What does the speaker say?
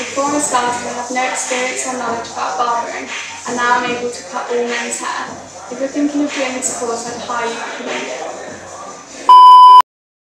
Before I started, I had no experience or knowledge about barbering, and now I'm able to cut all men's hair. If you're thinking of doing this course, I'd hire you to begin.